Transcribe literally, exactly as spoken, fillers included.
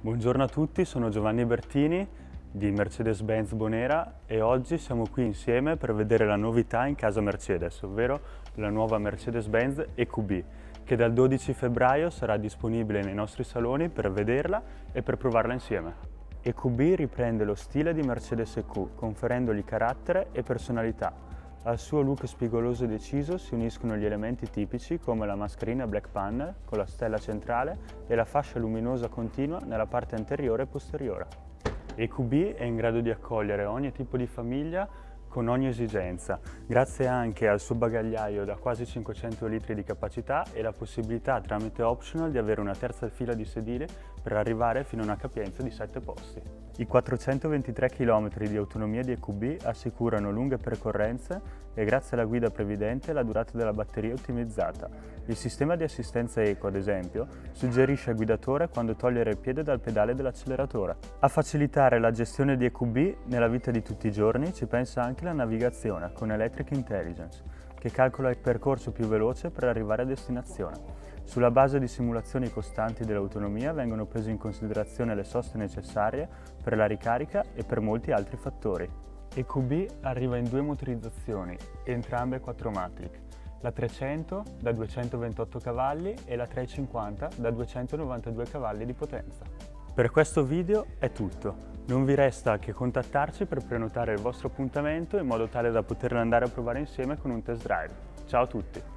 Buongiorno a tutti, sono Giovanni Bertini di Mercedes-Benz Bonera e oggi siamo qui insieme per vedere la novità in casa Mercedes, ovvero la nuova Mercedes-Benz E Q B, che dal dodici febbraio sarà disponibile nei nostri saloni per vederla e per provarla insieme. E Q B riprende lo stile di Mercedes E Q, conferendogli carattere e personalità. Al suo look spigoloso e deciso si uniscono gli elementi tipici come la mascherina Black Panel con la stella centrale e la fascia luminosa continua nella parte anteriore e posteriore. E Q B è in grado di accogliere ogni tipo di famiglia con ogni esigenza, grazie anche al suo bagagliaio da quasi cinquecento litri di capacità e la possibilità tramite optional di avere una terza fila di sedili per arrivare fino a una capienza di sette posti. I quattrocentoventitré chilometri di autonomia di E Q B assicurano lunghe percorrenze e grazie alla guida previdente la durata della batteria è ottimizzata. Il sistema di assistenza eco, ad esempio, suggerisce al guidatore quando togliere il piede dal pedale dell'acceleratore. A facilitare la gestione di E Q B nella vita di tutti i giorni ci pensa anche la navigazione con Electric Intelligence, che calcola il percorso più veloce per arrivare a destinazione. Sulla base di simulazioni costanti dell'autonomia vengono prese in considerazione le soste necessarie per la ricarica e per molti altri fattori. E Q B arriva in due motorizzazioni, entrambe quattro matic, la trecento da duecentoventotto cavalli e la trecentocinquanta da duecentonovantadue cavalli di potenza. Per questo video è tutto. Non vi resta che contattarci per prenotare il vostro appuntamento in modo tale da poterlo andare a provare insieme con un test drive. Ciao a tutti!